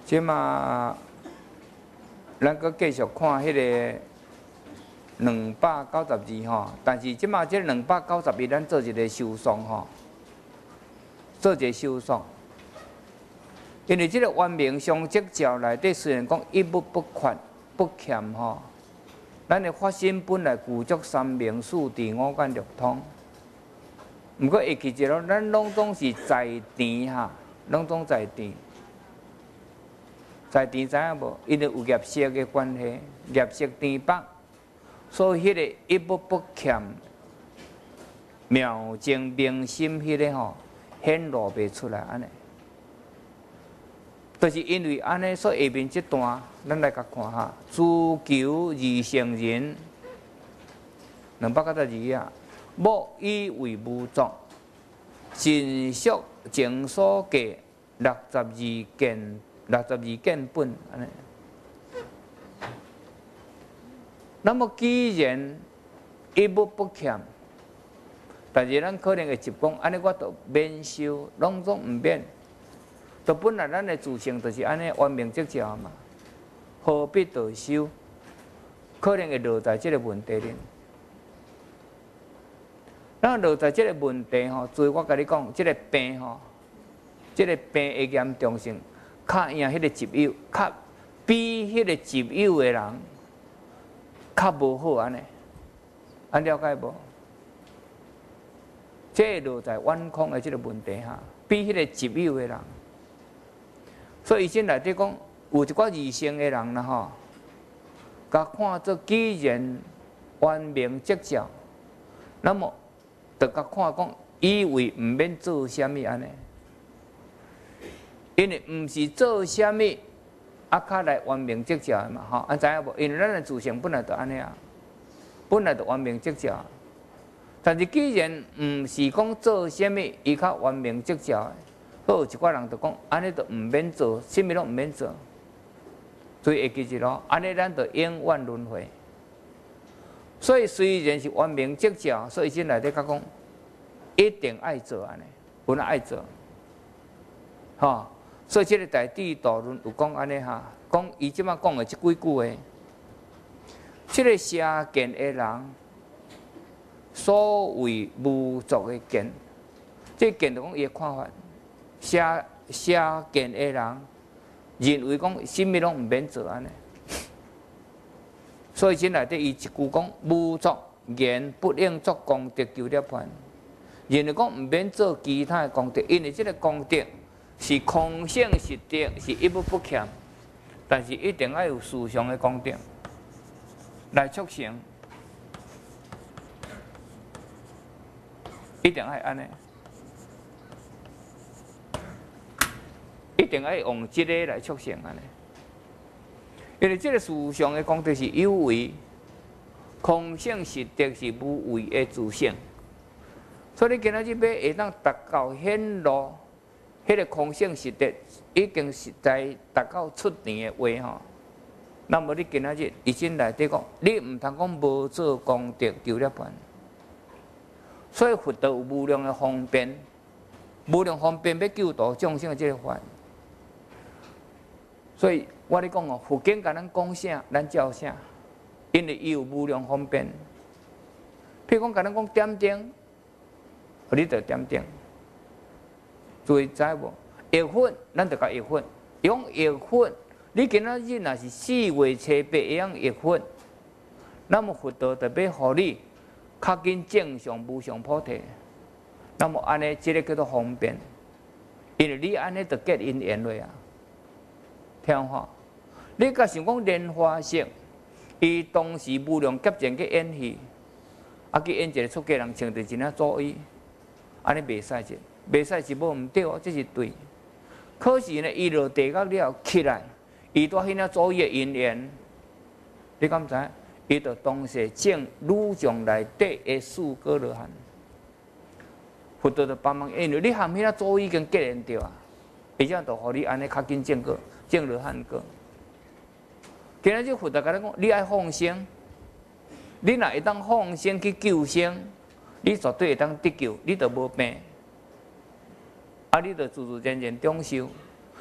即嘛，咱搁继续看迄个292吼，但是即嘛即291，咱做一个收束吼，做一个收束。因为即个原名相即照内底虽然讲一物不缺不欠吼，咱的发心本来具足三明四智五感六通。毋过会记一咯，咱拢总是在田哈，拢总在田。在田知影无？因为有业色的关系，业色田北，所以迄个一物不欠，妙净明心迄个吼显露袂出来安尼。就是因为安尼，所以下面这段咱来甲看哈，自求而成人，292啊，莫以为无作，尽属前所记62件本安尼。那么既然一物不欠，但是咱可能会直讲，安尼我就免修，拢总毋免。就本来咱的自性就是安尼原名即照嘛，何必多修？可能会落在即个问题里。咱落在即个问题吼，所以我甲你讲，即个病吼，即个病的严重性，较赢迄个疾友，较比迄个疾友的人较无好安尼，安了解无？这落在晚空的即个问题哈，比迄个疾友的人。所以，先内底讲，有一寡异性的人啦吼，甲看做既然原名即照，那么就甲看讲，以为毋免做啥物安尼，因为毋是做啥物，较来原名即照的嘛吼，知影无？因为咱的自性本来就安尼啊，本来就原名即照，但是既然毋是讲做啥物，伊较原名即照的。有一寡人就讲，安尼就毋免做，啥物拢毋免做，所以会记住咯。安尼咱就永远轮回。所以虽然是原名即照，所以先内底甲讲，一定爱做安尼，本来爱做，吼。所以这个大地道论有讲安尼哈，讲伊即马讲的即几句话，这个邪见的人，所谓无作的见，这见就讲伊的看法。邪见的人认为讲，啥物拢毋免做安尼，所以真内底伊一句讲无作言不应作功德求涅槃，认为讲毋免做其他的功德，因为这个功德是空性实德，是一物不欠，但是一定要有思想的功德来促成，一定要安尼。一定要用这个来促成安尼，因为这个思想的功德是有为，空性实德是无为的自性，所以你今仔日要会当达到显露，迄个空性实德已经实在达到出庭的话吼，那么你今仔日已经内底讲，你毋通讲无做功德求涅槃，所以佛道有无量的方便，无量方便要救度众生的这个法。所以我咧讲哦，佛经甲咱讲啥，咱照啥，因为伊有无量方便。譬如讲，甲咱讲点灯，你就点灯。注意知无？药粉，咱就甲药粉。用药粉，你今仔日若是4月初8会用药粉，那么佛道就要互你较紧正常无上菩提。那么安尼，这个叫做方便，因为你安尼就结因缘落啊。听话，你甲想讲莲花色，伊当时无量劫前去演戏，去演一个出家人穿着一领祖衣，安尼袂使者，袂使是无毋对哦，这是对。可是呢，伊落地狱了起来，伊带迄领祖衣的因缘，你敢知？伊就当时证女将内底的四果罗汉，佛道就帮忙，因为你含迄领祖衣已经结缘着啊，而且就互你安尼较紧证果。证罗汉果，今仔日佛就甲你讲，你爱放生，你若会当放生去救生，你绝对会当得救，你就无病，你就自自然然中修。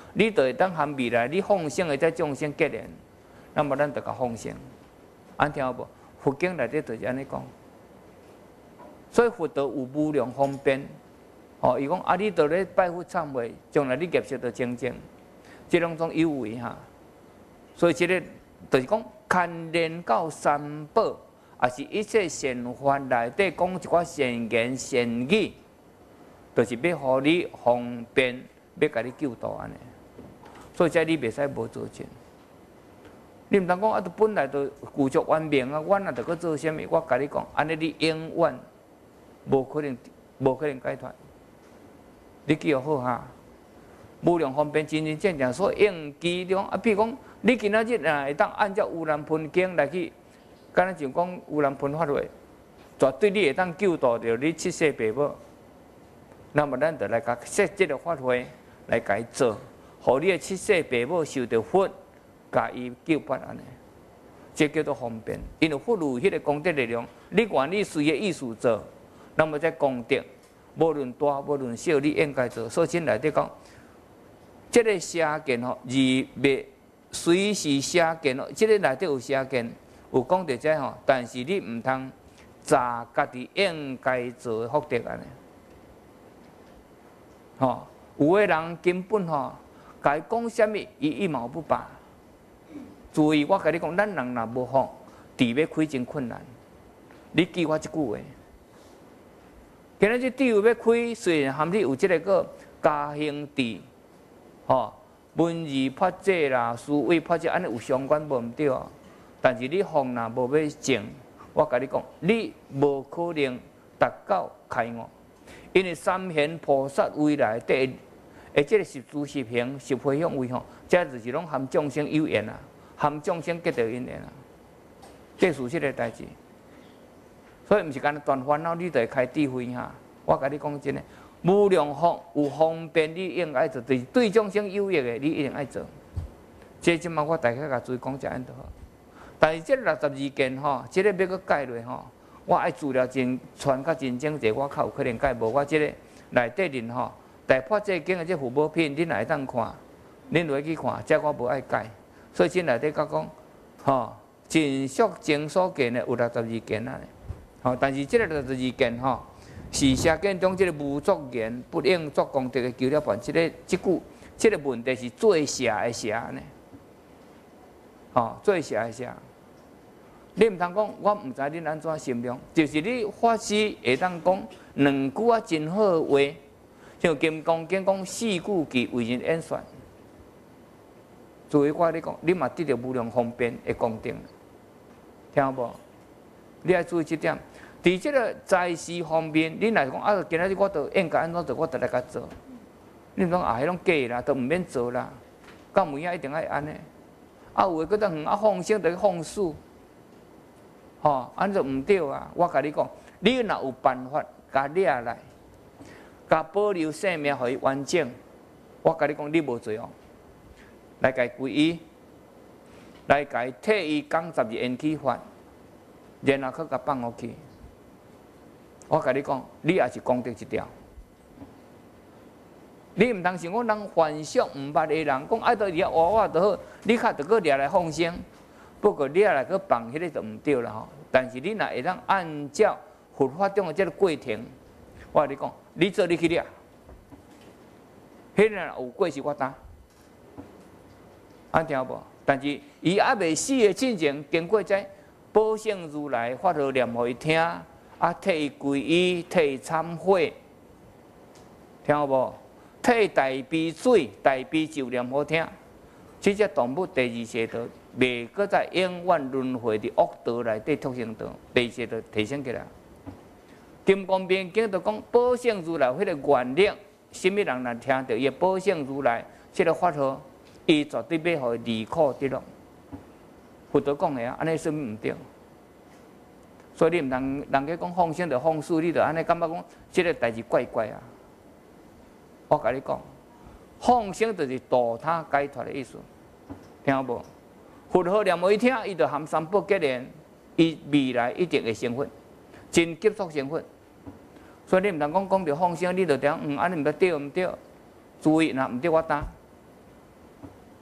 你就会当含未来你放生的这众生结缘，那么咱就甲放生，安听有无？佛经内底就是安尼讲，所以佛道有无量方便。哦，伊讲啊，你到咧拜佛忏悔，将来你业色就清净，这两种有为哈。所以这个就是讲，牵连到三宝，也是一切善法内底讲一寡善言善语，就是要互你方便，要甲你救度安尼。所以这你袂使无做证。你毋通讲啊，本来就故作完命啊，我若着去做啥物？我甲你讲，安尼你永远无可能解脱。你记好哈，无量方便真真正正所应其中啊。比如讲，你今仔日啊会当按照《有难盆经》来去，敢若就讲有难盆法会，绝对你会当救度着你七世爸母。那么咱就来甲设这个法会来甲伊做，互你的七世爸母受着福。甲伊救拔安尼，这叫做方便。因为佛有迄个功德力量，你愿意随个意思做，那么这功德无论大无论小，你应该做。所以经内底讲，这个邪见吼，而别随时邪见哦，这个内底有邪见，有讲到这吼，但是你毋通砸家己应该做的福德安尼。吼，有个人根本吼，甲伊讲啥物，伊一毛不拔。注意，我甲你讲，咱人若无福，地要开真困难。你记我一句话，今仔日地要开，虽然含你有这个个家兴地，吼，文字发这啦，思维发这，安尼有相关无毋对，但是你福若无要正，我甲你讲，你无可能达到开悟，因为三贤菩萨未来底，这个十住十行十回向位吼，这就是拢含众生有缘啊。含众生结着因缘啊，这是这个代志。所以毋是干断烦恼，你就会开智慧哈。我甲你讲真诶，无量福有方便，你应该做；对众生有益的，你一定爱做。这即马我大概甲注意讲遮安就好。但是这62件吼，这个要搁改落吼，我爱资料真传较真正济，我较有可能改无。我这个内底人吼，大破这经的这附宝品，恁来当看，恁落去看，这我无爱改。所以，这内底讲，吼，尽属经所见的有62件啊，吼，但是这个62件吼，是邪见中这个无作言不应作功德的求了办，这句，这个问题是最邪的邪呢，吼，最邪的邪。你毋通讲，我毋知恁安怎形容，就是你法师会当讲两句啊真好的话，像金刚经讲四句其为人演算。注意我咧讲，你嘛得到无量方便的功德，听有无？你要注意这点。伫这个在世方面，你若讲啊，今仔日我著应该安怎做，我著来甲做。你毋讲啊，迄种假啦，都毋免做啦。到门仔一定爱安尼。啊，有诶，搁当啊放生，著去放肆。吼，安就毋对啊！我甲你讲，你若有办法，甲掠来，甲保留生命，互伊完整。我甲你讲，你无罪哦。来甲伊皈依，来甲伊替伊讲12缘起法，然后去甲放落去。我甲你讲，你也是功德一条。你毋通想讲人幻想毋捌的人，讲爱到遐活我就好，你较着搁掠来放生，不过掠来去放，迄个就毋对啦吼。但是你若会当按照佛法中的这个过程，我甲你讲，你做你去掠，迄个有过是我担。安听无？但是伊还未死的进前，经过这宝性如来发号念互伊听，啊替伊皈依，替伊忏悔，听有无？替大悲水、大悲咒念好听。这只动物第二世道，未搁在永远轮回的恶道内底畜生道，第二世道提升起来。金刚边经就讲宝性如来迄个愿力，什么人若听到伊宝性如来这个发号？伊绝对要互伊离苦得乐，佛陀讲的啊，安尼说毋对。所以你毋通人家讲放生就放肆，你就安尼感觉讲这个代志怪怪啊。我甲你讲，放生就是度他解脱的意思，听有无？佛号念互伊听，伊就含三宝结缘，伊未来一定会成佛，真急速成佛。所以你毋通讲着放生，你就讲安尼毋对，对毋对？注意，若毋对我担。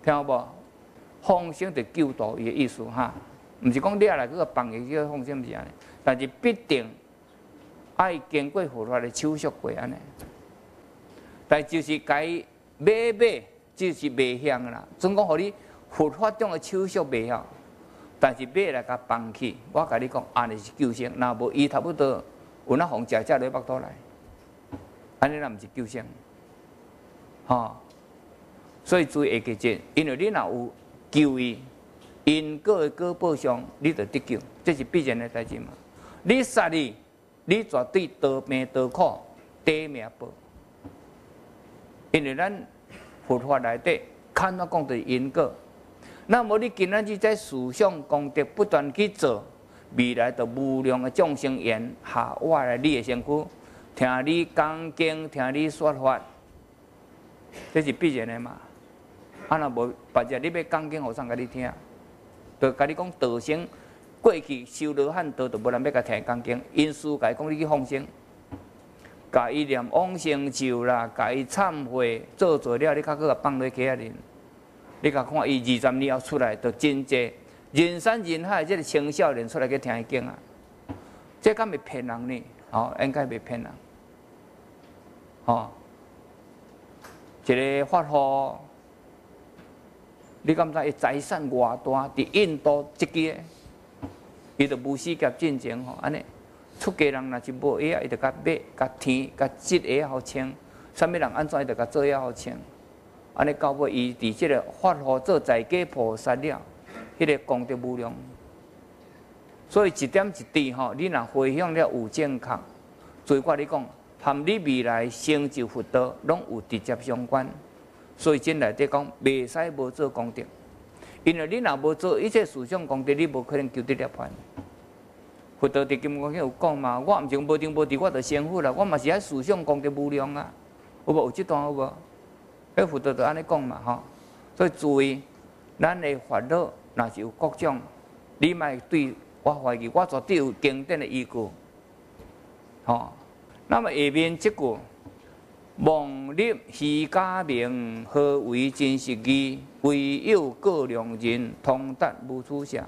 听有无？放生就救度伊的意思哈，毋是讲你来去放伊叫放生，毋是安尼，但是必定爱经过佛法的手续过安尼。但就是该买，就是袂向啦。总讲，互你佛法中的手续袂晓，但是买来甲放弃，我甲你讲，安尼是救生。若无伊差不多有那红食落腹肚来，安尼那毋是救生，吼。所以注意会记住，因为你若有救伊，因果的果报上，你就得救，这是必然的代志嘛。你杀伊，你绝对得命得苦，得命报。因为咱佛法内底，看我讲的因果。那么你今仔日在思想功德不断去做，未来就无量的众生缘下我来你的身躯，听你讲经，听你说法，这是必然的嘛。啊，若无别只你要讲经，互啥甲你听？就甲你讲道生过去修罗汉道，就无人要甲听讲经，因师甲伊讲你去放生。甲伊念往生咒啦，甲伊忏悔，做了，你较搁甲放落去啊哩。你甲看伊20年后出来，就真济人山人海，这个青少年出来去听经啊，这敢袂骗人呢？哦，应该袂骗人。哦，一个法号，你敢知伊财产偌大？伫印度即个，伊就无死劫进前吼，安尼。出家人若是无鞋啊，伊就甲买、甲天、甲织鞋好穿。啥物人安怎伊就甲做鞋好穿。安尼到尾伊伫即个法号做在家菩萨了，迄个功德无量。所以一点一滴吼，你若回向了有正确，所以我你讲，含你未来成就佛道，拢有直接相关。所以真内底讲，袂使无做功德，因为你若无做一切思想功德，你无可能求得涅槃。佛道伫金刚经有讲嘛，我毋是无定无地，我就成佛啦。我嘛是爱思想功德无量啊，有无？有即段有无？迄佛道就安尼讲嘛，吼。所以注意，咱的烦恼若是有各种，你莫对我怀疑，我绝对有经典的依据，吼。那么下面即句，妄立虚假名，何为真实义？唯有过量人，通达无处下，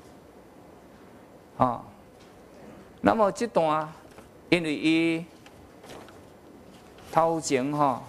吼。那么这段，因为伊头前吼，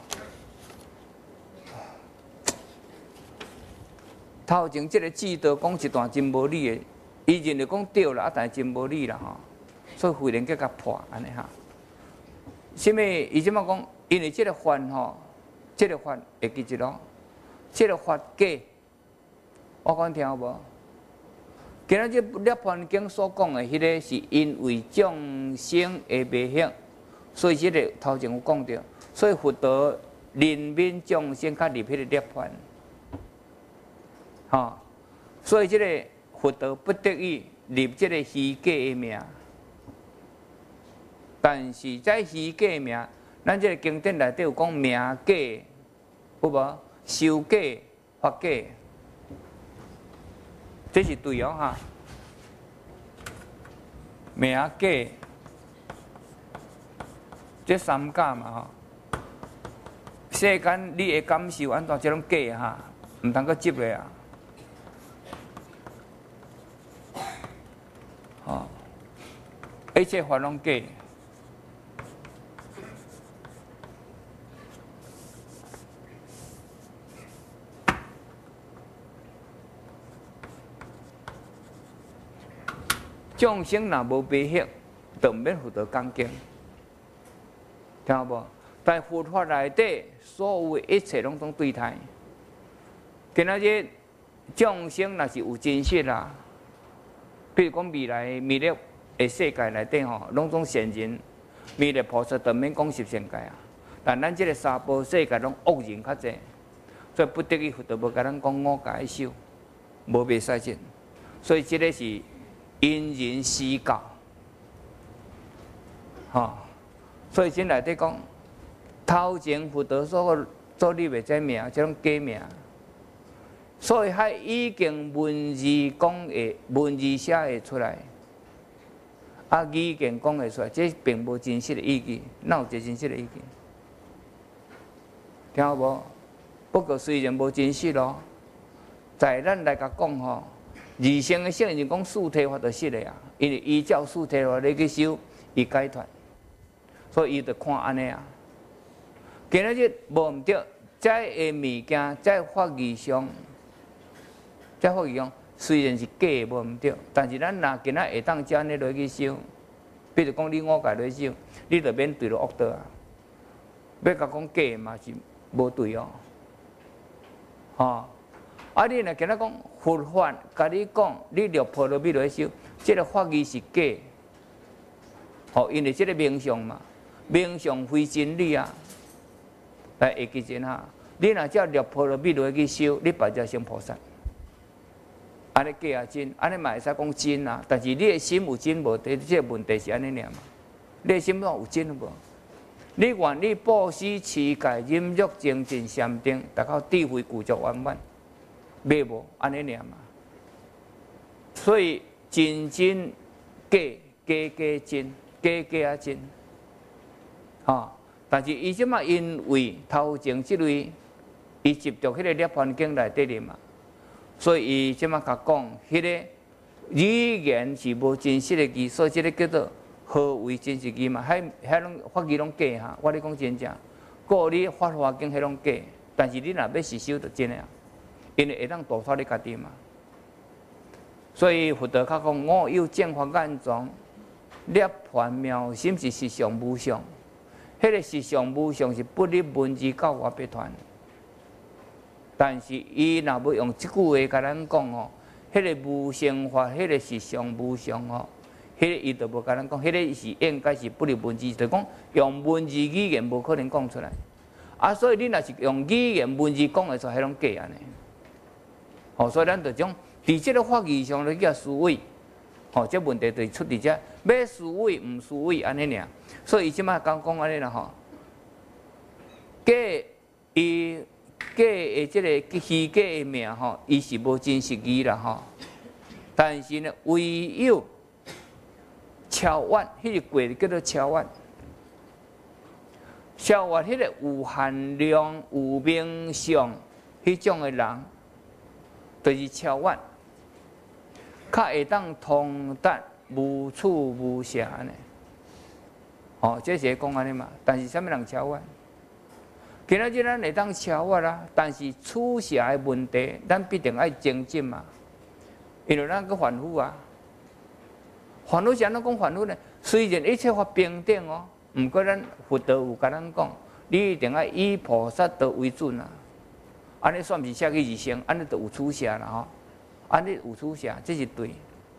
头前这个记得讲一段真无理的，伊认为讲对啦，但是真无理啦吼，所以忽然甲破安尼哈。什么？伊即马讲，因为这个法吼，这个法会记住咯，这个法假，我讲听有无？今仔日《涅槃经》所讲的，迄个是因为众生的迷惑，所以这个头前有讲到，所以佛道人民众生较入迄个涅槃，吼，所以这个佛道不得已入这个虚假的名，但是在虚假的名，咱这个经典内底有讲名假，有无？修假、法假。这是对哦哈，名假，这三假嘛吼。世间你的感受安怎这种假哈，唔通搁执咧啊。吼，一切法拢假。众生若无迷惑，就免佛道讲经，听有无？但佛法内底所有的一切拢总对待。今仔日众生若是有真实啦，比如讲未来弥勒的世界内底吼，拢总善人，弥勒菩萨就免讲十善界啊。但咱这个三宝世界拢恶人较济，所以不得已佛道无甲咱讲五戒修，无袂使进。所以这个是因人施教，吼，所以真内底讲，头前佛道所做你袂知名，这种假名，所以还已经文字讲会，文字写会出来，啊，语言讲会出来，这并无真实的意义，哪有一个真实的意义？听有无？不过虽然无真实咯， 在咱来甲讲吼，二乘的圣人讲四体法就失的啊，因为依照四体法来去修，伊解脱，所以伊就看安尼啊。今仔日无毋对，这个物件，这法义上，这法义上虽然是假的无毋对，但是咱若今仔会当这安尼落去修，比如讲你我家落修，你就免对着恶道啊。要甲讲假嘛是无对哦，吼。啊，你若今仔讲佛法，甲你讲，你落婆罗蜜落去修，这个法义是假，吼，因为这个名相嘛，名相非真理啊。来会记真哈，你若照落婆罗蜜落去修，你拜只成菩萨，安尼假啊真，安尼嘛会使讲真啊。但是你的心有真无？这个问题是安尼尔嘛？你的心中有真无？你愿意布施、持戒、忍辱、精进、禅定，达到智慧具足圆满，袂无安尼尔嘛？所以真真假假假真，假假啊真，啊。但是伊即马因为头前即类，伊执着迄个涅槃经内底哩嘛，所以伊即马甲讲，迄个语言是无真实的字，所以即个叫做何为真实字嘛？迄拢法语拢假哈，我咧讲真正，故你法华经迄拢假，但是你若要实修就真诶啊，因为会当度脱你家己嘛。所以佛陀较讲，我有正法眼中，涅槃妙心是实相无相。迄个实相无相是不离文字教我别传，但是伊若要用即句话甲咱讲吼，迄个无生法，迄个实相无相吼，迄个伊就无甲咱讲，迄个是应该是不离文字，就讲用文字语言无可能讲出来。啊，所以你若是用语言文字讲的时候，迄种假安尼。吼，所以咱就种伫即个法义上咧叫思维。吼，这问题就出伫遮，要思维毋思维安尼尔，所以伊即摆讲安尼啦吼。假伊假的即个虚假的名吼，伊是无真实义啦吼。但是呢，唯有超越迄个过叫做超越，超越迄个有限量、有名相迄种的人，就是超越。较会当通达无处无暇呢？哦，这是讲安尼嘛。但是啥物人超越？今仔日咱会当超越啦，但是处暇的问题，咱必定爱精进嘛。因为咱个凡夫啊，凡夫是安怎讲凡夫呢？虽然一切法平等哦，毋过咱佛陀有甲咱讲，你一定要以菩萨道为准啊。安尼算是下去二乘，安尼就有处暇啦吼。安尼有处暇，这是对。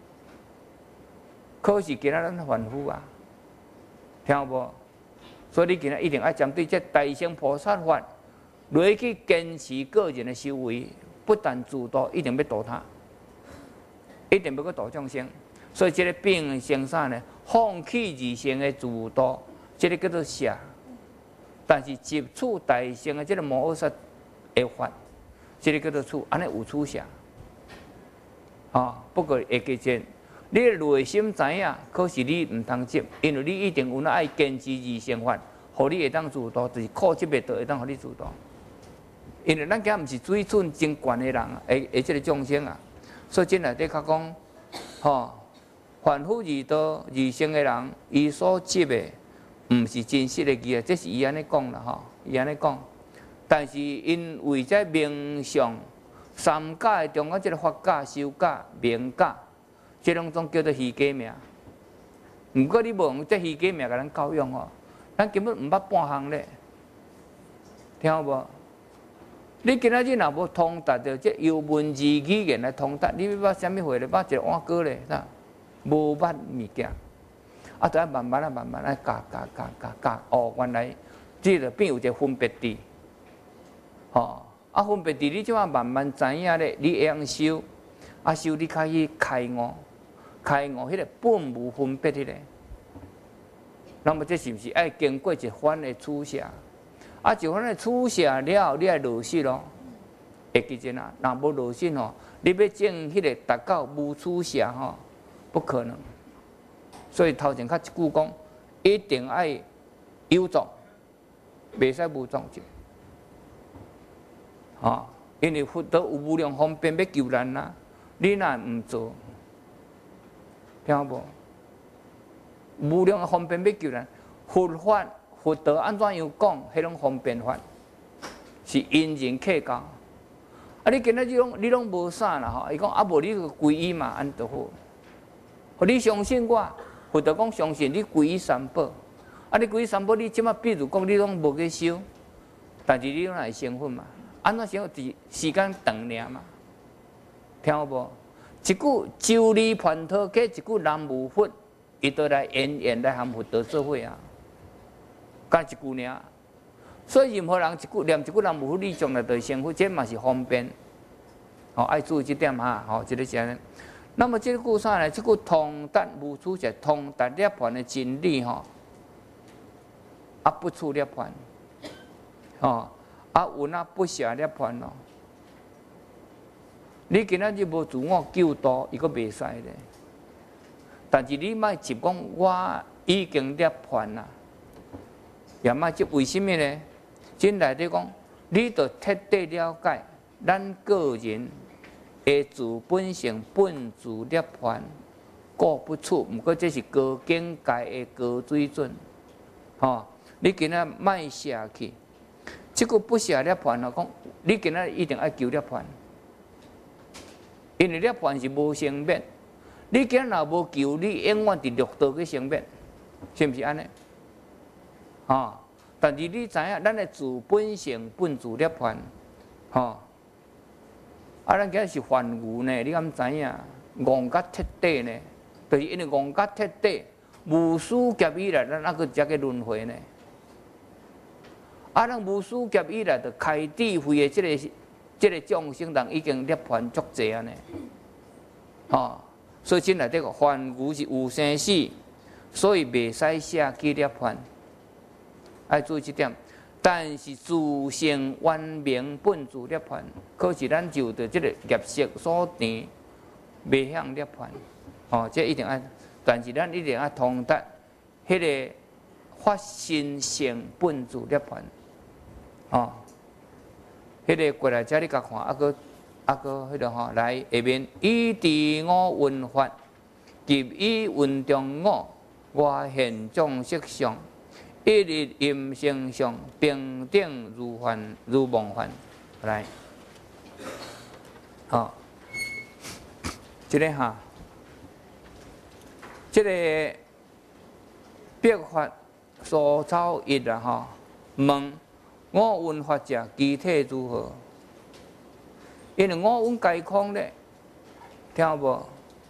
可是今仔咱凡夫啊，听有无？所以你今仔一定要针对这大乘菩萨法，来去坚持个人的修为，不但自度，一定要度他，一定要去度众生。所以这个并生啥呢？放弃二乘的自度，这个叫做舍。但是接触大乘的这个摩诃萨的法，这个叫做处，安尼有处舍。不过会记真，你的内心知影，可是你毋通接，因为你一定有那爱坚持二乘法，互你会当自度，就是靠这个道会当互你自度。因为咱今毋是水准真悬的人啊，即个众生啊，所以这内底较讲，凡夫二道二乘的人，伊所接的毋是真实的义啊，这是伊安尼讲啦，伊安尼讲。但是因为在名相。三假的中间，即个法假、修假、名假，即两种叫做虚假名。毋过你无用这虚假名甲咱教养哦，咱根本毋捌半项咧，听有无？你今仔日若无通达着这由文字语言来通达，你要捌啥物货咧？捌一个碗糕咧，啥？无捌物件，啊，就要慢慢啊教，哦，原来这个变有一个分别伫，分别伫你即马慢慢知影咧，你会晓修，修你开始开悟，迄个本无分别迄个。那么这是毋是爱经过一番的取舍？一番的取舍了，你爱落实咯。会记真啊，若无落实吼，你要证迄个达到无取舍吼，不可能。所以头前较一句讲，一定爱有种，袂使无种者。 因为福德有无量方便要救人啊，你若唔做，听有无？无量方便要救人，佛法福德安怎样讲？迄种方便法是因缘客教。啊，你今仔日你拢无啥啦吼？伊讲啊，无你就皈依嘛，安就好。你相信我，佛德讲相信你皈依三宝。啊，你皈依三宝，你即马比如讲你拢无去修，但是你拢来成佛嘛？安怎成佛？时间长尔嘛？听有无？一句周礼盘讨给一句南无佛，伊都来演来含佛得做伙啊，干一句尔。所以任何人一句念一句南无佛，你将来就成佛，这嘛是方便。哦，爱注意这点哈，哦，这个是安尼。那么这个句啥呢？这句通达无处者，通达涅槃的真理吼，啊不处涅槃，哦。啊，有那不舍涅槃咯。你今仔日无自我救度，伊个袂使咧。但是你莫只讲我已经涅槃啦，也莫即为什么呢？真内底讲，你着彻底了解咱个人的自本性本自涅槃，过不处。毋过这是高境界的高水准，吼！你今仔莫舍去。这个不舍涅槃啊，讲你今仔一定要求涅槃，因为涅槃是无生灭。你今仔若无求，你永远伫六道去生灭，是毋是安尼？哦，但是你知影，咱的自本性本自涅槃，吼，啊，咱今仔是凡愚呢，你敢知影？戆甲彻底呢，就是因为戆甲彻底，无始劫以来，咱还佫才去轮回呢。啊，咱无始劫以来，就开智慧的这个众生人已经涅槃足济啊呢，吼，所以真内底个凡愚是有生死，所以袂使舍弃涅槃，爱注意这点。但是自性圆明本自涅槃，可是咱就着这个业色所定，袂向涅槃，哦，这一定要，但是咱一定要通达迄个发心性本自涅槃。哦，迄个过来，遮你甲看，迄个吼，来下面以第五运法，及以运中五，外现众色相，一日阴性相，平等如幻如梦幻。来，好，这个哈，这个别法所造一啊，吼，问。五蕴法者，具体如何？因为五蕴皆空咧，听有无？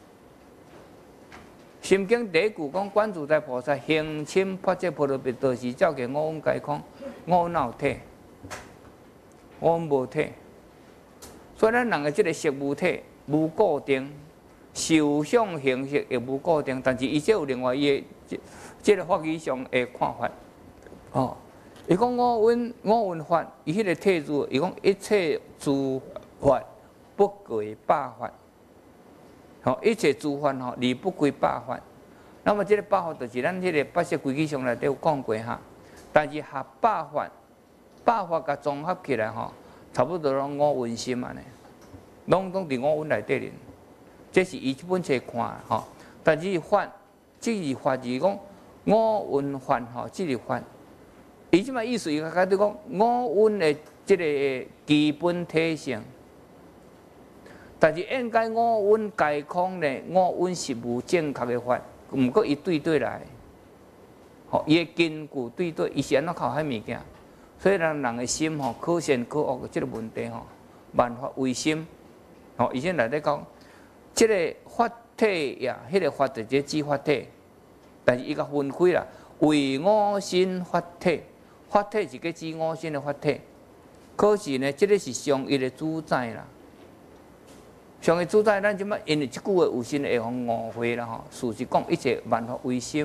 心经第一句讲，观自在菩萨行深发这波罗蜜多时，照见五蕴皆空。五蕴哪有体？五蕴无体，所以咱人的这个色无体，无固定，受想行识也无固定，但是伊这有另外伊的这个法义上的看法，哦。伊讲五蕴法，伊迄个体字，伊讲一切诸法不归百法，吼，一切诸法吼离不归百法。那么这个百法就是咱这个八识规矩上内底有讲过哈，但是合百法甲综合起来吼，差不多拢五蕴心安尼，拢伫五蕴内底哩。这是伊这本册看吼，但是法，这是法就是讲五蕴法吼，这是法。伊即卖意思，伊讲对讲五蕴的即个基本体性，但是应该五蕴皆空呢，五蕴是无正确的法，毋过伊对来，吼，伊的根据对，伊是安怎靠迄物件，所以人的心吼可善可恶的即个问题吼，万法唯心，吼，以前内底讲，即个法体呀，迄个法就是个指法体，但是伊甲分开啦，唯我心法体。法体是个指五心的法体，可是呢，这个是上一的主宰啦。上一主宰，咱即摆因为即句话有心会互误会啦吼。事实讲，一切万法唯心，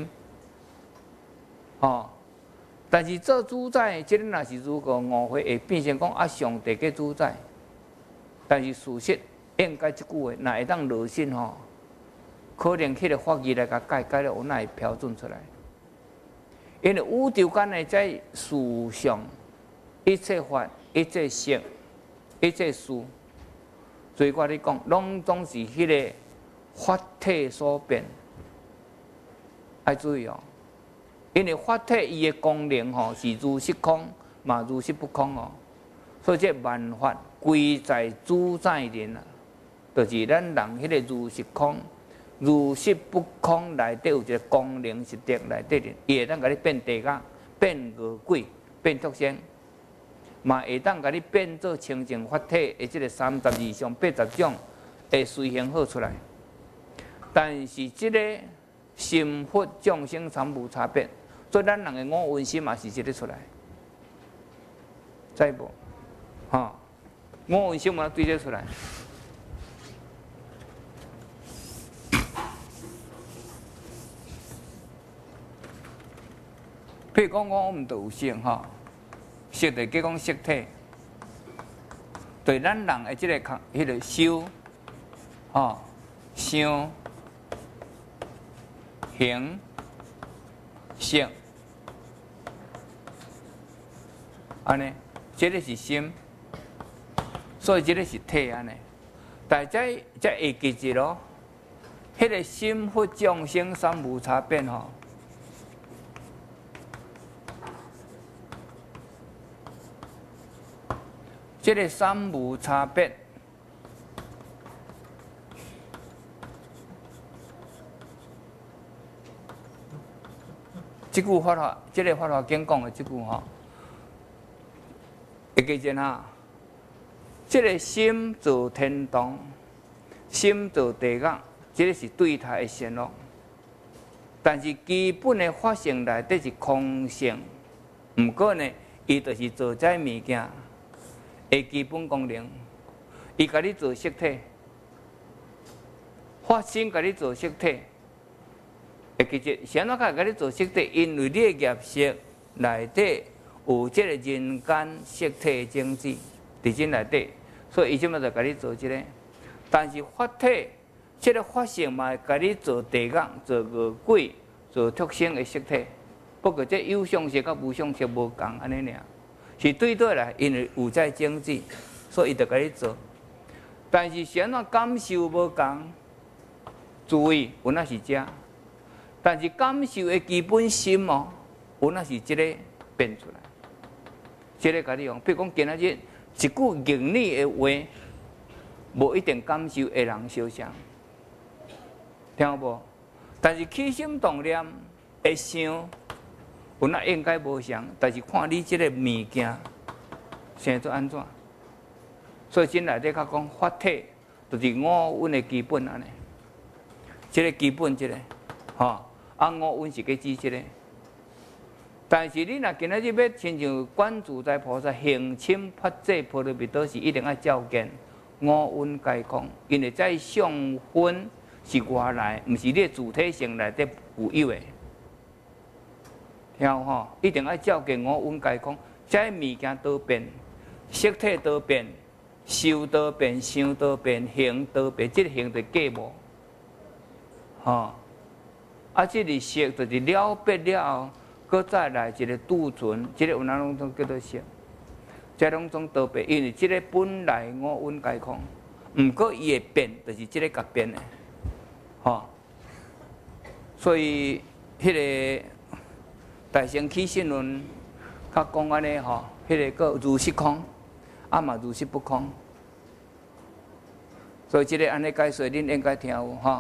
吼。但是做主宰，这个若是如果误会，会变成讲啊上帝个主宰。但是事实应该即句话，若会当落实吼，可能迄个法义来甲解了，有哪会标准出来？因为宇宙间的在事上，一切法、一切性、一一切事，所以我咧讲，拢总是迄个法体所变。要注意哦，因为法体伊的功能吼是如实空，嘛如实不空哦。所以这万法归在主宰人啊，就是咱人迄个如实空、如实不空内底有一个功能实质内底的，伊会当甲你变地甲、变恶鬼、变畜生，嘛会当甲你变做清净法体的即个32相、80种会随行好出来。但是即个心佛众生三无差别，所以咱人的五蕴心嘛是即个出来，知无？哈，五蕴心嘛对这出来。譬如讲，我们都有色哈，色就叫讲色体，对咱人的即个迄个修，哈，想、行、识，安尼，这个是心，所以这个是体安尼。但这会记住咯，迄个心佛众生三无差别吼。这个三无差别，这句法华，这个法华经讲的这句吼，会记住哈。这个心造天堂，心造地狱，这个是对他的善恶。但是基本的法性内底是空性，不过呢，伊就是做这物件。的基本功能，伊甲你做色体，发生甲你做色体，会记住，谁哪甲你做色体？因为你的业色内底有这个人间色体的种子伫这内底，所以伊即马就甲你做这个。但是法体，这个法性嘛会甲你做地狱、做恶鬼、做畜生的色体，不过这有相色甲无相色无共安尼尔。是对倒来，因为有在经济，所以伊就甲你做。但是谁那感受无共，注意有那是这，但是感受的基本心哦，有那是这个变出来。这个甲你用，比如讲今仔日一句言语的话，无一定感受的人相像，听有无？但是起心动念会想。有那应该无相，但是看你这个物件生做安怎，所以真内底较讲法体，就是五蕴的基本安尼。这个基本这个，吼，五蕴是去指这个。但是你若今仔日要亲像观自在菩萨行深发这波罗蜜多时，一定要照见五蕴皆空，因为在相分是外来，毋是你的主体性内底有的。听有吼，一定要照见五蕴皆空，这物件都变，色体都变，受都变，想都变，行都变，这个行就假无，吼。这个色就是了别了后，佮再来一个储存，这个有哪拢总叫做色，这拢总都变，因为这个本来五蕴皆空，毋过伊会变，就是这个甲变的，吼。所以迄个。大乘起信论，较讲安尼吼，迄个个如实空，嘛如实不空。所以这个安尼解说，恁应该听有吼。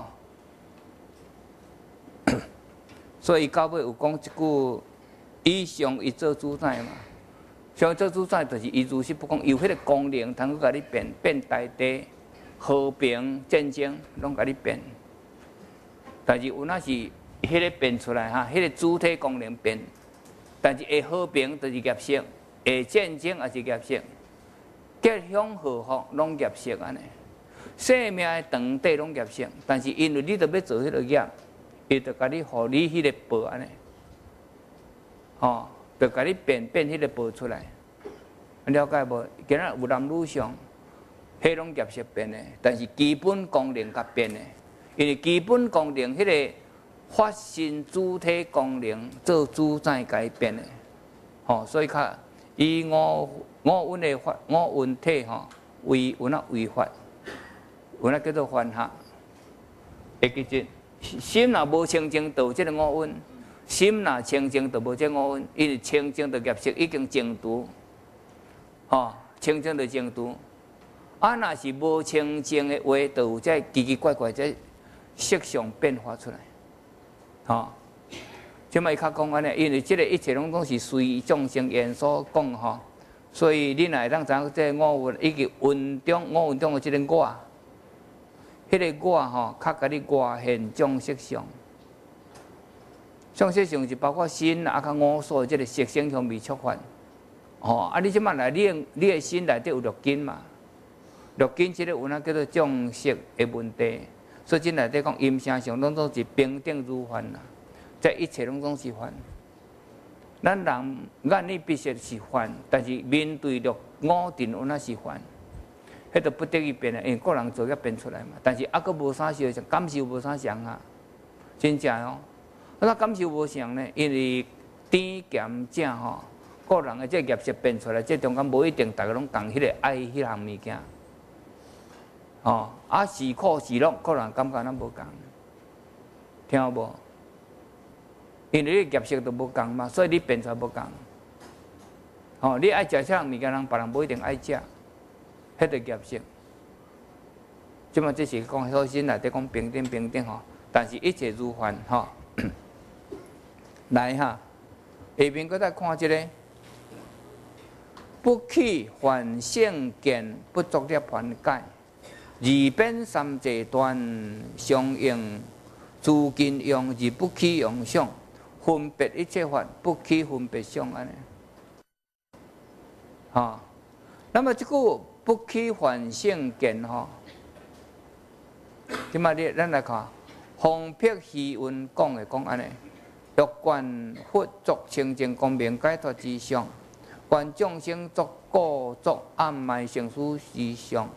所以到尾有讲一句：以上一做主宰嘛，上做主宰就是伊如实不空，有迄个功能，通去甲你变大地、和平、战争，拢甲你变。但是有那是。迄个变出来哈，迄个主体功能变，但是会和平就是业色，会战争也是业色，吉祥祸福拢业色安尼，生命的长短拢业色，但是因为你都要做迄个业，伊就甲你互你迄个报安尼，吼，就甲你变迄个报出来，了解无？今仔有男女相，迄拢业色变的，但是基本功能甲变的，因为基本功能迄个。发生主体功能做主宰改变的，吼，所以较以五蕴的五蕴体吼， 有那违法，有那叫做犯法。会记住，心若无清净，就有这个五蕴；心若清净，就无这五蕴。因为清净的业识已经净除，清净的净除。啊，若是无清净的话，就有这奇奇怪怪这色相变化出来，即摆伊较讲安尼，因为即个一切拢是随众生缘所讲，所以你若会当知影这五蕴，伊个蕴中五蕴中的即个我，迄个我较甲你外现种色相。种色相是包括心啊，甲五所的即个色声香味触法。你即摆来，你的心内底有六根嘛？六根即个有那叫做种色的问题，所以即内底讲音声相拢是平等如凡啦。这一切拢总是凡，咱人眼里必须是凡，但是面对着五尘有那是凡，迄都不得已变的，因为个人做要变出来嘛。但是佫无啥相，感受无啥相啊，真正哦。那感受无相呢？因为甜咸正个人的这业识变出来，这中间无一定大家拢共迄个爱迄项物件，是苦是乐，个人感觉咱无共，听有无？因为你业识都无共嘛，所以你变出来无共。你爱食啥物件，别人无一定爱食，迄个业识。即嘛，这是讲核心内底讲平等但是一切如凡来下面搁再看一个，不起凡圣见，不作业凡解，二变三界断，相应诸根用，而不起用相。分别一切法，不起分别相安尼。那么这个不起凡圣见即马咱来看，方辟虚云讲的讲安尼，欲观佛作清净光明解脱之相，观众生作故作暗昧成殊之相，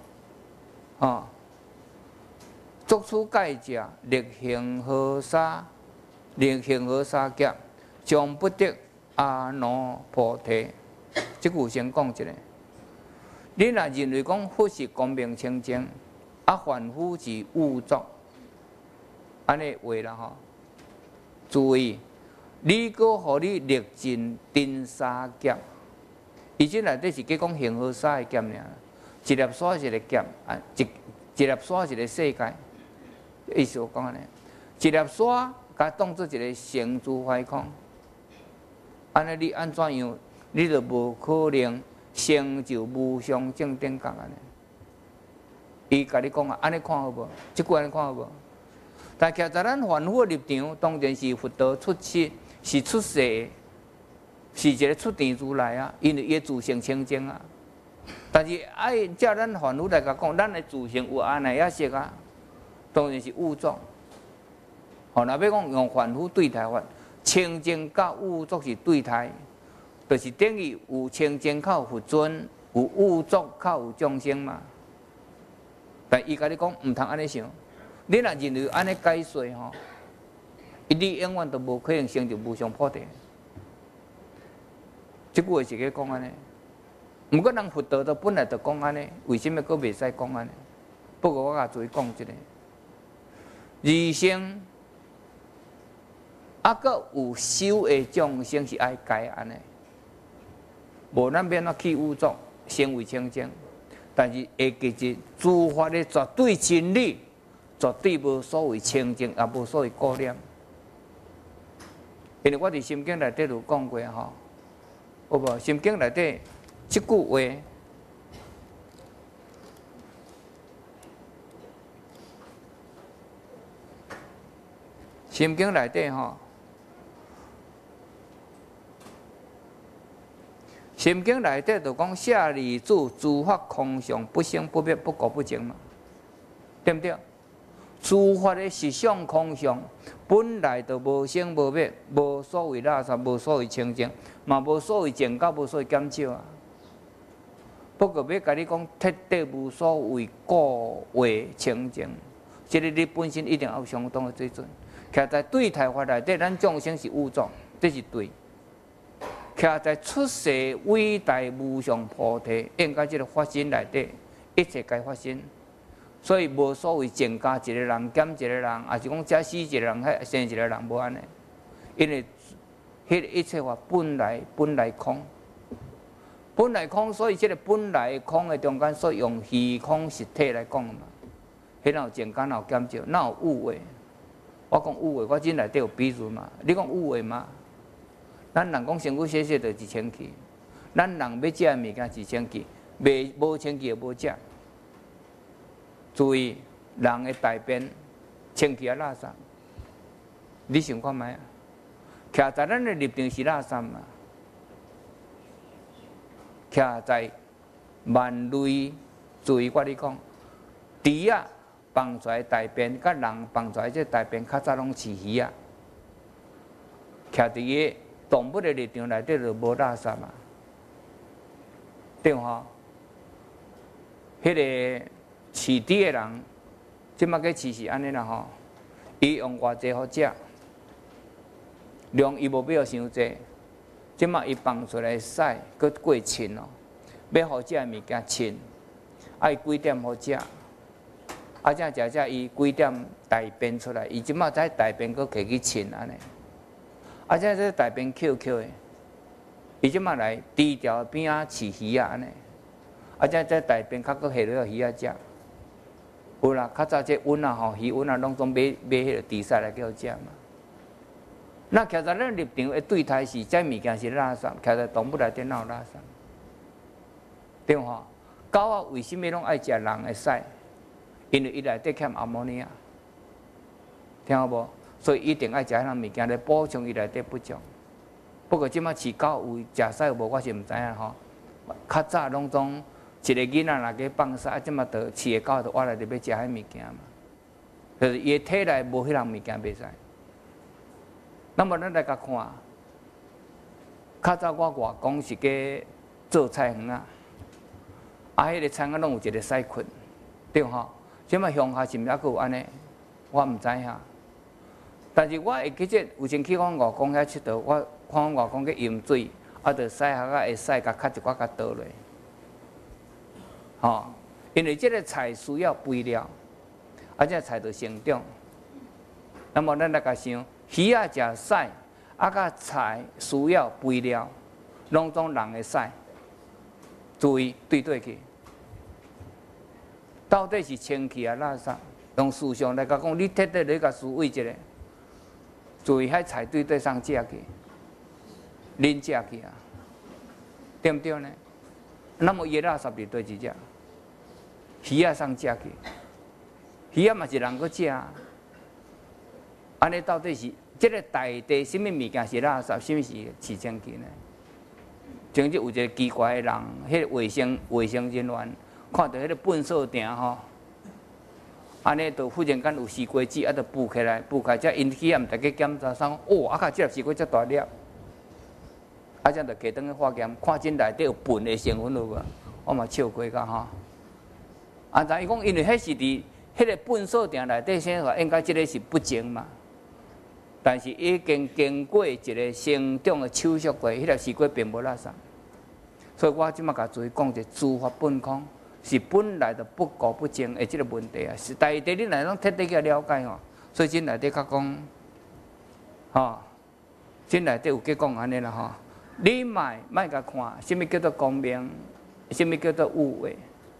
作此解者，力行何沙？力行何沙劫，将不得阿耨菩提。即句先讲一下。你若认为讲佛是光明清净，凡夫是污浊，安尼话啦注意，你搁互你历尽丁沙劫，伊即内底是计讲行何沙的劫尔，一粒沙是一个劫，一粒沙是一个世界，意思讲安尼，一粒沙。甲当做一个成住坏空，安尼你安怎样，你就无可能成就无上正等觉安尼。伊甲你讲安尼看好无？即句安尼看好无？但徛在咱凡夫立场，当然是佛道出世，是出世，是一个出地如来啊，因为伊自性清净啊。但是爱照咱凡夫来甲讲，咱的自性有安尼也色啊，当然是污浊。若要讲用凡夫对待法，清净甲污浊是对待，就是等于有清净较有佛尊，有污浊较有众生嘛。但伊甲你讲，毋通安尼想，你若认为安尼解说你永远都无可能成就无上菩提。即句话是咧讲安尼，毋过人佛道都本来就讲安尼，为什么佫袂使讲安尼？不过我甲注意讲一个，二生。佫有修的众生是爱改安尼，无咱免去污浊，成为清净。但是会记住，诸法的绝对真理，绝对无所谓清净，也无所谓过念。因为我伫心经内底有讲过有无？心经内底即句话。心经内底心经内底就讲舍利子，诸法空相，不生不灭，不垢不净嘛，对不对？诸法的实相空相，本来就无生无灭，无所谓垃圾，无所谓清净，嘛无所谓净教，无所谓减少啊。不过要甲你讲，彻底无所谓故话清净，即个你本身一定要有相当的水准。徛在对待法内底，咱众生是污浊，这是对。徛在出世伟大无上菩提，应该这个法身内底， 一切该发生。所以无所谓增加一个人减一个人，还是讲遮死一个人，遐生一个人，无安尼。因为迄一切法本来空，本来空，所以这个本来空的中间，所以用虚空实体来讲嘛。迄哪有增加，哪有减少，哪有有为？我讲有为，我真内底有比喻嘛。你讲有为嘛？咱人讲身躯血血就1000去，咱人要食的物件1000去，无1000去就无食。注意，人的大便1000去啊垃圾，你想看卖啊？徛在咱的立场是垃圾嘛？徛在万类，注意我你讲，猪啊放出来大便，甲人放出来这大便，较早拢饲鱼啊。徛伫个动物的立场内底就无垃圾嘛，对吼？迄个饲猪的人，即马个饲是安尼啦吼，伊用偌济好食，量伊无必要伤济，即马伊放出来屎，佮过称哦，要好食的物件称，啊伊几点好食，啊才食伊几点大便出来，伊即马在大便佮摕去称安尼。啊！这大便 QQ 的，伊即马来低调边仔饲鱼啊安尼，啊这大便较搁下落鱼仔食，有啦，较早这温啊吼，鱼温啊拢总买迄个猪屎来叫食嘛。那徛在咱立场的对待是，这物件是垃圾，徛在动物内底哪有垃圾？对吼？狗啊为什么拢爱食人的屎？因为伊内底欠阿摩尼亚，听好无？所以一定爱食迄项物件来补充伊内底不足。不过即马饲狗有食屎无，我是毋知影吼。较早拢总一个囡仔若去放屎，即马就饲个狗就挖来就要食迄物件嘛。就是伊个体内无迄项物件袂使。那么咱来甲看，较早我外公是个做菜园啊，迄个菜园拢有一个屎窟，对吼？即马乡下是毋是还佫有安尼？我毋知影。但是我会记得有前去阮外公遐佚佗，我看阮外公去饮水，啊，着屎壳啊会屎甲卡一寡甲倒落，吼，因为这个菜需要肥料，啊，这菜着成长。那么咱来甲想，鱼啊食屎，啊，甲菜需要肥料，拢总人的屎，注意对去，到底是清气啊垃圾？用思想来甲讲，你彻底来甲思维一下。注意，迄菜对上食去，恁食去啊，对不对呢？那么伊垃圾伫对一只，鱼啊上食去，鱼啊嘛是人去食啊。安尼到底是这个大地什么物件是垃圾，什么是饲清气呢？前日有一个奇怪的人，迄个卫生人员看到迄个粪扫埕吼。安尼就忽然间有西瓜子，啊，就浮起来，才引起啊，毋大家检查，说哦，啊，卡即粒西瓜遮大粒，啊，才就摕转去化验，看真内底有粪的成分有无？我嘛笑过甲吼。啊，但伊讲，因为迄是伫迄个粪扫埕内底生活，应该即个是不净嘛。但是已经经过一个生长的手术过，迄粒西瓜并无垃圾。所以我即马甲注意讲者，诸法本空。是本来就不垢不净的这个问题啊，是大地你来拢彻底去了解吼，所以真内底较讲，吼，真内底有去讲安尼啦吼，你莫甲看，什么叫做公明，什么叫做有为，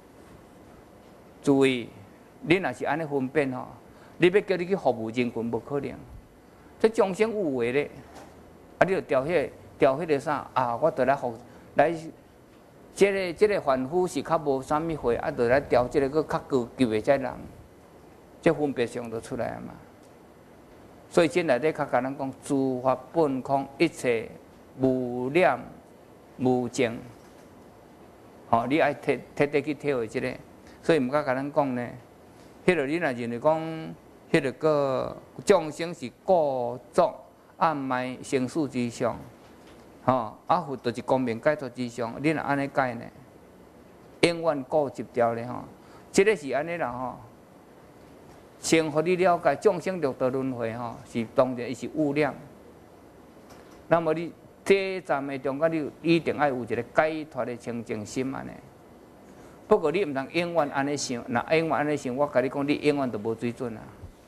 注意，你若是安尼分辨吼，你要叫你去服务人群，无可能，这众生有为咧，啊，你就调迄个啥啊，我得来服来。这个凡夫是较无啥物货，啊，就来调这个佫较高级的这人，这分别上就出来嘛。所以这内底较简单讲，诸法本空，一切无念无净。吼，你爱彻底去体会这个。所以毋甲咱讲呢，迄个你若认为讲，迄个个众生是故作暗昧生死之上。吼，啊，佛就是光明解脱之上，你若安尼解呢，永远固执掉咧吼。这个是安尼啦吼，先互你了解众生六道轮回吼，是当然伊是污念。那么你第一站的中间，你一定要有一个解脱的清净心安尼。 不过你唔通永远安尼想，那永远安尼想，我甲你讲，你永远都无水准啊，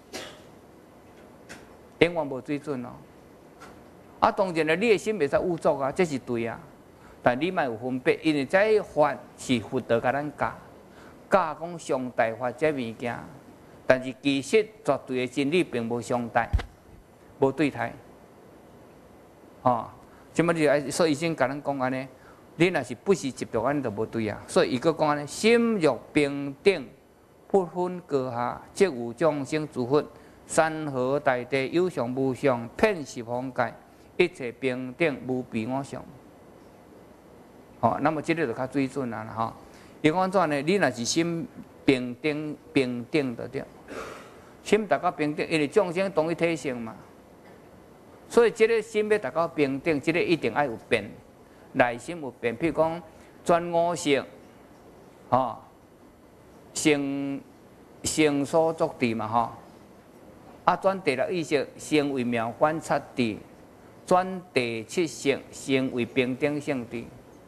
永远无水准哦。啊，当然啦，你的心袂使污浊啊，这是对啊。但你莫有分别，因为这法是佛陀甲咱教讲上大法这物件，但是其实绝对的真理并无上大，无对待。哦，即么你所以先甲咱讲安尼。你若是不是执着安尼就无对啊，所以伊个讲安尼，心若平等，不分高下，即有众生诸佛，山河大地有上无上，遍十方界，一切平等无比我相。哦，那么即个就较水准啊啦吼。伊讲怎呢？你若是心平等就对，心达到平等，因为众生同一体性嘛，所以即个心要达到平等，即个一定要有变。内心有变，譬如讲转五色，吼，成所作地嘛，吼，啊转第六意识，成为妙观察地，转第七识，成为平等性地。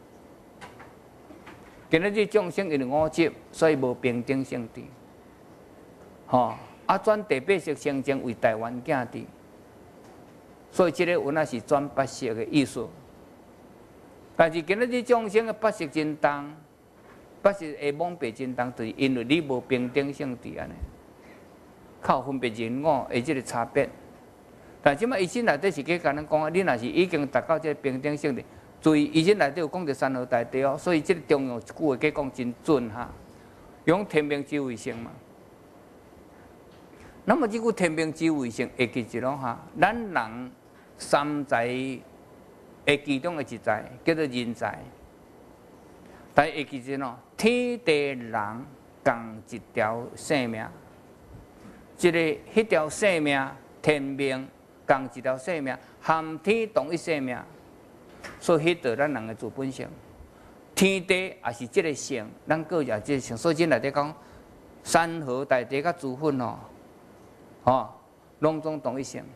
今日这众生因为五执，所以无平等性地，吼，啊转第八识成为大圆镜地，所以这个有那是转八识的意思。但是今日这众生的八识真重，八识会蒙蔽真重，就是因为你无平等性伫安尼，靠分别人我的这个差别。但即摆医生内底是去甲咱讲，你若是已经达到这个平等性的，注意医生内底有讲到山河大地哦，所以这个中用一句话去讲真准哈，用天命智慧性嘛。那么这句天命智慧性会记一咯哈，咱人三才。会其中的一才叫做人才，但会记住喏，天地人共一条生命，迄条生命天命共一条生命，含天同一生命，所以迄道咱人的自本性，天地也是这个性，咱个也这个性，所以这内底讲山河大地甲诸佛吼，拢总同一性，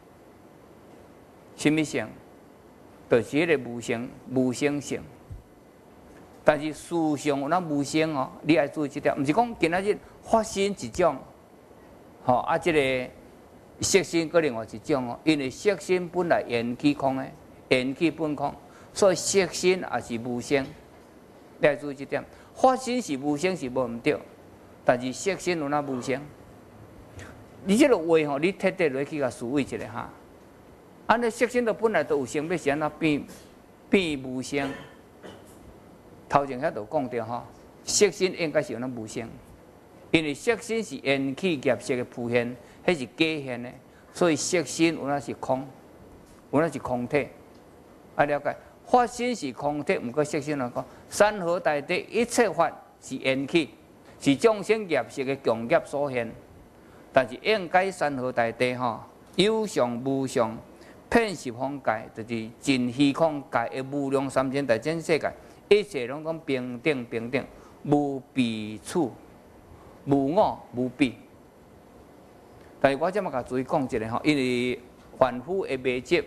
什么性？就是迄个无生性，但是事上有那无生哦，你要注意这点，毋是讲今仔日发生一种，这个色身搁另外一种哦，因为色身本来缘起空的，缘起本空，所以色身也是无生，你要注意这点，发生是无生是无毋对，但是色身有那无生，你这个话吼，你彻底落去甲思维一下哈。安尼色身都本来都有生，要是安怎变无生？头前遐就讲着吼，色身应该是有那无生，因为色身是缘起业色的浮现，迄是假现的，所以色身有那是空，有那是空体。啊，了解，法身是空体，毋过色身来讲，山河大地一切法是缘起，是众生业色的共业所现。但是应该山河大地吼，有上无上。遍十方界，就是尽虚空界的无量三千大千世界，一切拢讲平等，无彼处，无我无彼。但是我这么甲注意讲一下吼，因为凡夫会迷执，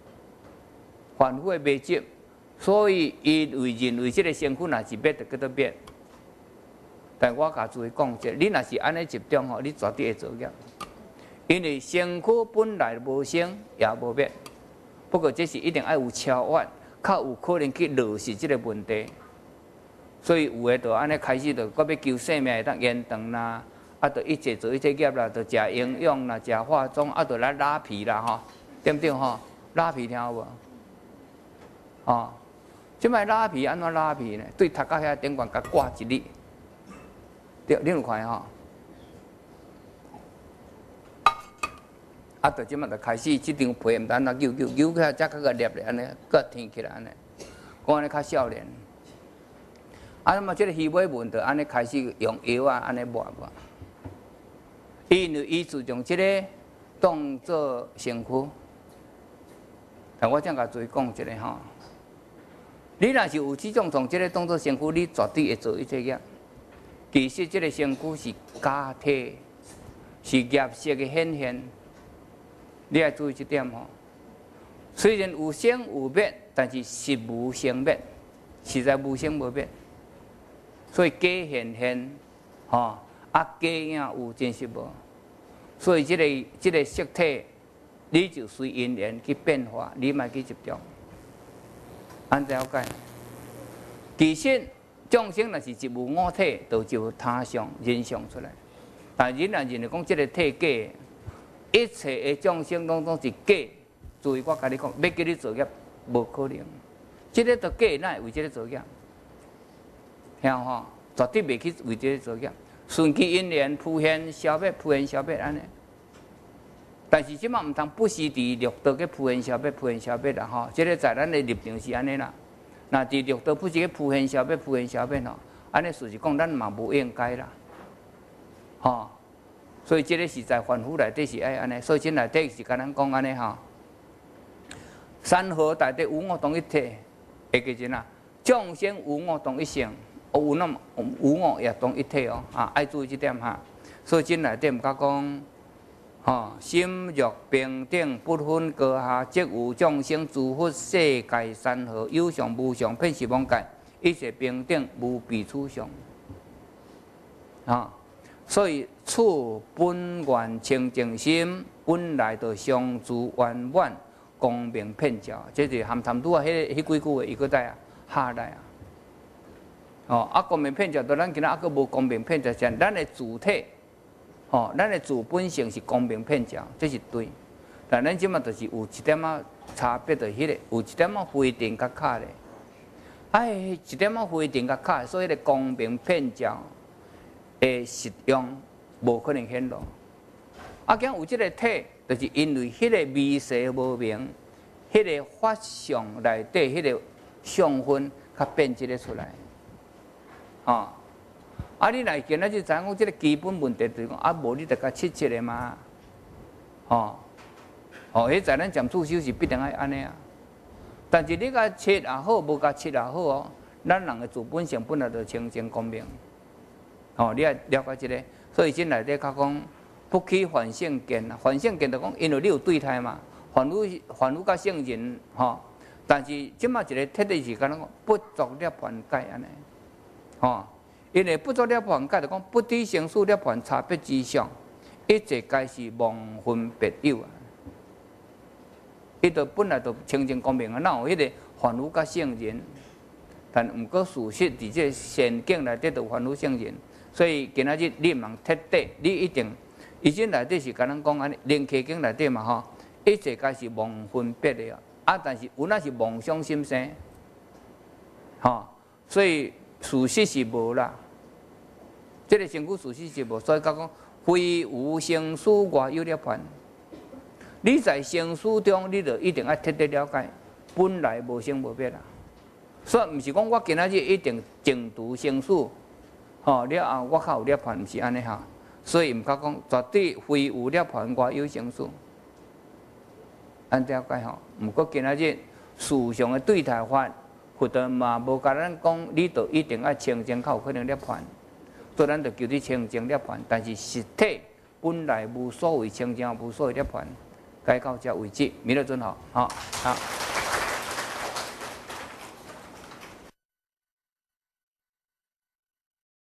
所以伊会认为这个身躯若是灭，就叫做灭。但我甲注意讲一下，你若是安尼集中吼，你绝对会造业。因为身躯本来无生也无灭，不过这是一定要有超越，较有可能去落实这个问题。所以有诶就安尼开始就搁要求生命会当延长啦，啊，就一切做一切业啦，就食营养啦，食化妆，啊，就来拉皮啦吼，对不对吼？拉皮听有无？哦，即摆拉皮安怎拉皮呢？对头壳遐顶管甲挂一粒，对，你有看吼？啊，就即马就开始，即张皮毋但那扭起来，才个捏咧安尼，个挺起来安尼，讲安尼较少年。啊，那么即个鱼尾纹就安尼开始用药啊，安尼抹。因为伊注重即个当作身躯，但我正甲注意讲一下吼，你若是有即种从即个当作身躯，你绝对会做一切业。其实即个身躯是假体，是业色的显现。你要注意这点吼，虽然有生有灭，但是实无生灭，实在无生无灭。 所以假现现，吼，假影有真实无？所以这个色体，你就随因缘去变化，你莫去执着。安了解？其实众生若是一无我体，就有他相、人相出来。但人啊，认为讲这个体假，一切的众生拢是假。注意，我甲你讲，要叫你作业，无可能。这个都假，哪会为这个作业？听吼，绝对袂去为这个作业。顺其因缘，敷衍消灭，敷衍消灭安尼。但是即马毋通不时伫六道去敷衍消灭，敷衍消灭啦吼。这个在咱的立场是安尼啦。那伫六道不时去敷衍消灭，敷衍消灭吼，安尼事实讲，咱嘛无应该啦。吼，所以这个是在凡夫内底是爱安尼，所以这内底是甲咱讲安尼吼。山河内底有我同一体，会记真啊。众生有我同一性，有那么有我也同一体哦。啊，爱注意这点哈。所以这内底毋甲讲，吼，心若平等，不分高下，即有众生诸佛世界山河，有相无相，遍十方界，一切平等，无彼此相。啊。所以，处本愿清净心，本来就相助圆满，光明遍照。这是含谈拄啊，迄几句话，伊搁在啊下来啊。哦，啊，光明遍照，咱今仔还阁无光明遍照，像咱的主体，哦，咱的主本性是光明遍照，这是对。但咱即马就是有一点仔差别，就迄个有一点仔灰尘较卡咧。哎，一点仔灰尘较卡，所以迄个光明遍照。的实用无可能显露，啊，讲有这个体，就是因为迄个微细无明，迄个法相内底迄个相分，较变即个出来，啊，啊，你来见咱就知影讲这个基本问题，就是讲啊，无你得甲切切的嘛，哦，哦，迄在咱讲助修是必定爱安尼啊，但是你甲切也好，无甲切也好哦，咱人的自本性本来就清净光明。哦，你要了解这个，所以这内底较讲不起凡圣见啊，凡圣见就讲，因为你有对待嘛，凡夫甲圣人吼，但是即马一个特点是讲不作涅槃界安尼，吼，因为不作涅槃界就讲不知生死涅槃差别之上，一切皆是妄分别有啊，伊就本来就清净光明啊，哪有迄个凡夫甲圣人，但毋过事实伫这仙境内底就凡夫圣人。所以今仔日你毋通彻底，你一定，以前内底是甲咱讲安尼，灵气经内底嘛吼，一切皆是妄分别的啊，但是有那是妄想心生，吼，所以事实是无啦。这个身躯事实是无，所以讲非无生死外有涅槃。你在生死中，你就一定要彻底了解，本来无生无灭啦。所以毋是讲我今仔日一定净除生死。哦，了后我较有涅槃，毋是安尼哈，所以毋较讲绝对非有涅槃外有生死，安了解吼。毋过今仔日事上的对待法，佛陀嘛无甲咱讲，你就一定要清净，才有可能涅槃。所以咱就叫你清净涅槃，但是实体本来无所谓清净，无所谓涅槃，该到这为止，弥勒尊好，好。